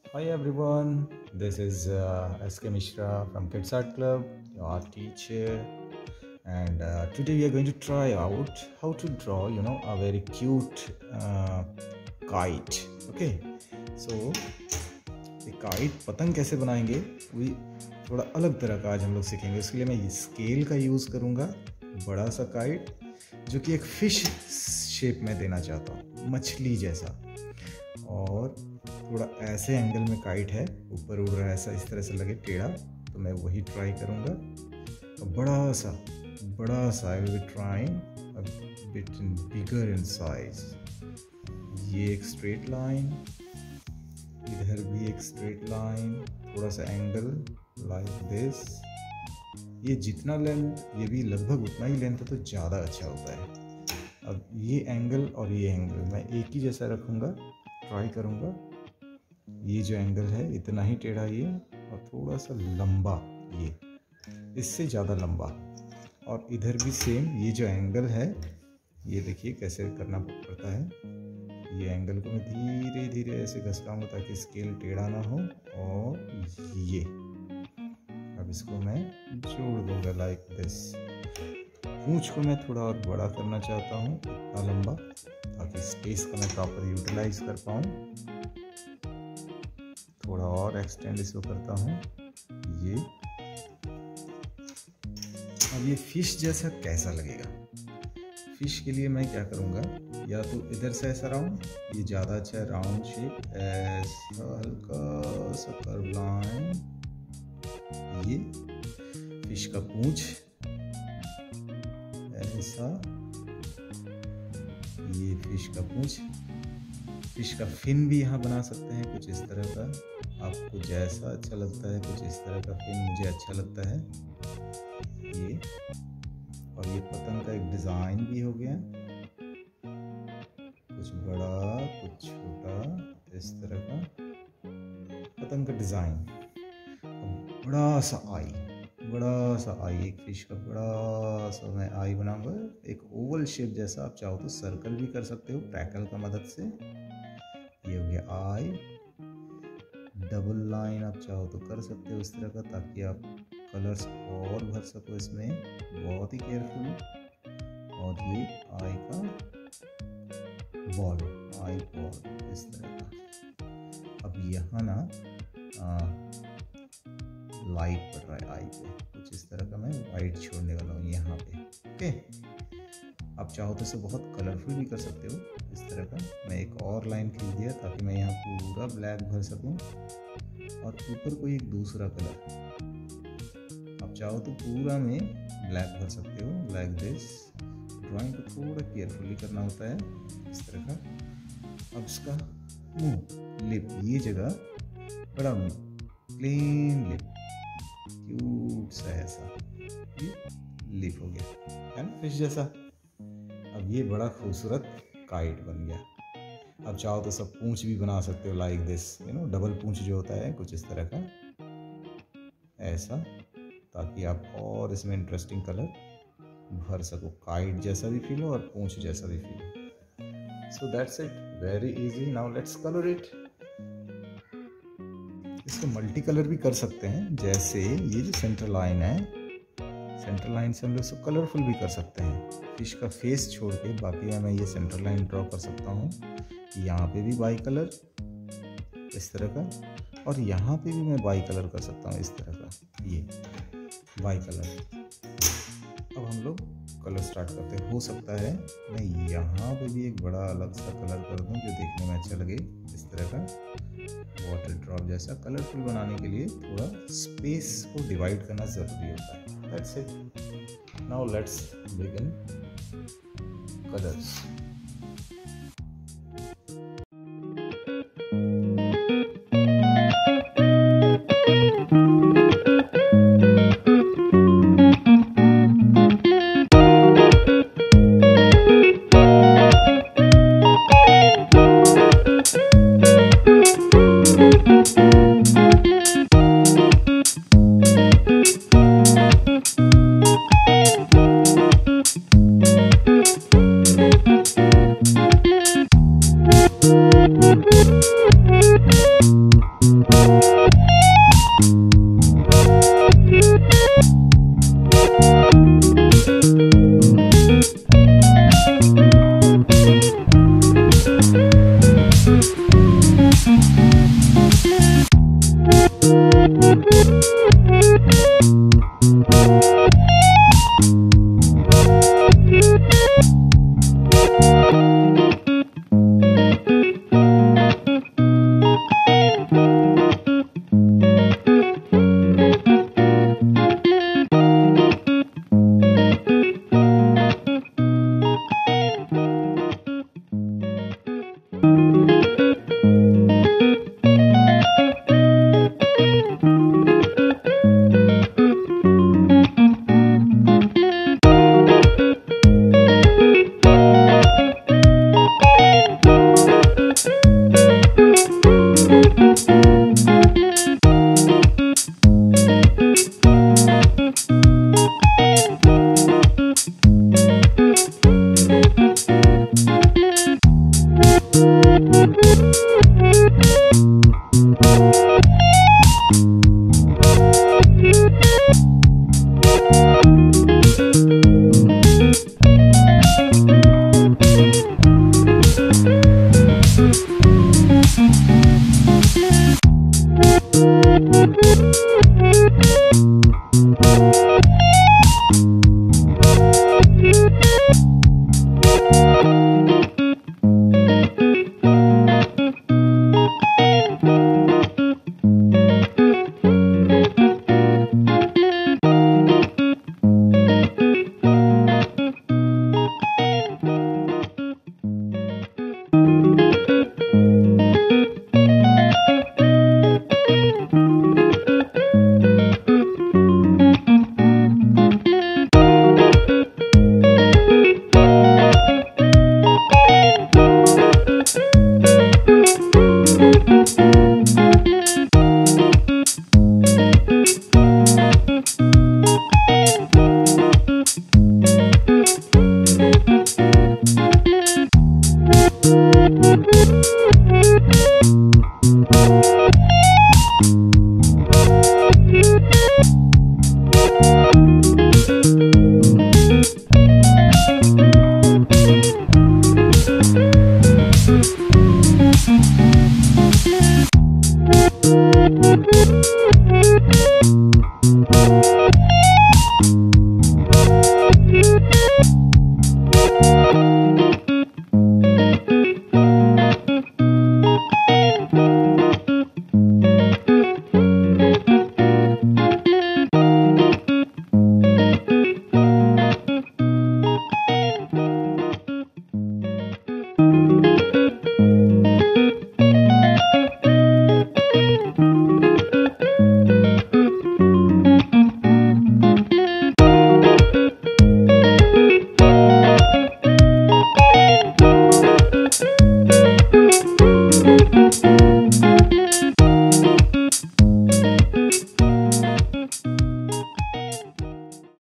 Hi everyone, this is SK Mishra from Kids Art Club, your art teacher, and today we are going to try out how to draw, a very cute kite. Okay, so ये kite पतंग कैसे बनाएंगे वो थोड़ा अलग तरह का आज हम लोग सीखेंगे। उसके लिए मैं स्केल का यूज़ करूँगा, बड़ा सा काइट जो कि एक फिश शेप में देना चाहता हूँ, मछली जैसा, और थोड़ा ऐसे एंगल में काइट है, ऊपर उड़ रहा है, ऐसा इस तरह से लगे टेढ़ा, तो मैं वही ट्राई करूँगा। तो बड़ा सा I will be trying a bit bigger in size. ये एक स्ट्रेट लाइन, इधर भी एक स्ट्रेट लाइन, थोड़ा सा एंगल लाइक दिस। ये जितना लेंथ, ये भी लगभग उतना ही लेंथ है तो ज़्यादा अच्छा होता है। अब ये एंगल और ये एंगल मैं एक ही जैसा रखूँगा, ट्राई करूँगा। ये जो एंगल है इतना ही टेढ़ा ये, और थोड़ा सा लंबा ये, इससे ज़्यादा लंबा। और इधर भी सेम, ये जो एंगल है ये देखिए कैसे करना पड़ता है। ये एंगल को मैं धीरे धीरे ऐसे घसकाऊंगा ताकि स्केल टेढ़ा ना हो। और ये अब इसको मैं जोड़ दूंगा लाइक दिस। पूंछ को मैं थोड़ा और बड़ा करना चाहता हूँ, इतना लंबा, ताकि स्पेस को मैं प्रॉपर यूटिलाइज कर पाऊँ। थोड़ा और एक्सटेंड इसको करता हूँ ये। अब ये फिश जैसा कैसा लगेगा? फिश के लिए मैं क्या करूँगा, या तो इधर से ऐसा राउंड, ये ज़्यादा अच्छा है, राउंड शेप, ऐसा हल्का सा कर्व लाइन, ये फिश का पूंछ ऐसा, ये फिश का पूंछ। फिश का फिन भी यहाँ बना सकते हैं कुछ इस तरह का, आपको जैसा अच्छा लगता है। कुछ इस तरह का फिन मुझे अच्छा लगता है ये। और ये पतंग का एक डिज़ाइन भी हो गया, कुछ बड़ा कुछ छोटा, इस तरह का पतंग का डिज़ाइन। बड़ा सा आई, एक फिश का बड़ा सा मैं आई बनाऊंगा, एक ओवल शेप जैसा। आप चाहो तो सर्कल भी कर सकते हो क्रैकल का मदद से। ये हो गया आई। डबल लाइन आप चाहो तो कर सकते हो इस तरह का, ताकि आप कलर्स और भर सको इसमें बहुत ही केयरफुली। और ये आई का बॉल, आई बॉल इस तरह का। अब यहाँ ना लाइट पड़ रहा है आई पे, कुछ इस तरह का मैं वाइट छोड़ने वाला हूँ यहाँ पे। ओके, आप चाहो तो इसे बहुत कलरफुल भी कर सकते हो इस तरह का। मैं एक और लाइन खींच दिया ताकि मैं यहाँ पूरा ब्लैक भर सकूँ, और ऊपर कोई एक दूसरा कलर आप चाहो तो पूरा में ब्लैक भर सकते हो लाइक दिस। ड्राइंग को थोड़ा केयरफुली करना होता है इस तरह का। अब इसका मुंह, लिप, ये जगह बड़ा प्लेन लिप, क्यूट सा ऐसा, ये लिप हो गया है ना, फिश जैसा। अब ये बड़ा खूबसूरत काइट बन गया। अब चाहो तो सब पूंछ भी बना सकते हो लाइक दिस, डबल पूंछ जो होता है कुछ इस तरह का ऐसा, ताकि आप और इसमें इंटरेस्टिंग कलर भर सको, काइट जैसा भी फील हो और पूंछ जैसा भी फील हो। So that's it, very easy. Now let's colour it. इसको मल्टी कलर भी कर सकते हैं, जैसे ये जो सेंटर लाइन है, सेंटर लाइन से हम लोग इसको कलरफुल भी कर सकते हैं। फिश का फेस छोड़ के बाकी मैं ये सेंटर लाइन ड्रॉ कर सकता हूँ। यहाँ पे भी बाई कलर इस तरह का, और यहाँ पे भी मैं बाई कलर कर सकता हूँ इस तरह का, ये बाई कलर। अब हम लोग कलर स्टार्ट करते हैं। हो सकता है मैं यहाँ पे भी एक बड़ा अलग सा कलर कर दूँ जो देखने में अच्छा लगे, इस तरह का वाटर ड्रॉप जैसा। कलरफुल बनाने के लिए थोड़ा स्पेस को डिवाइड करना ज़रूरी होता है। That's it. Now let's begin colours.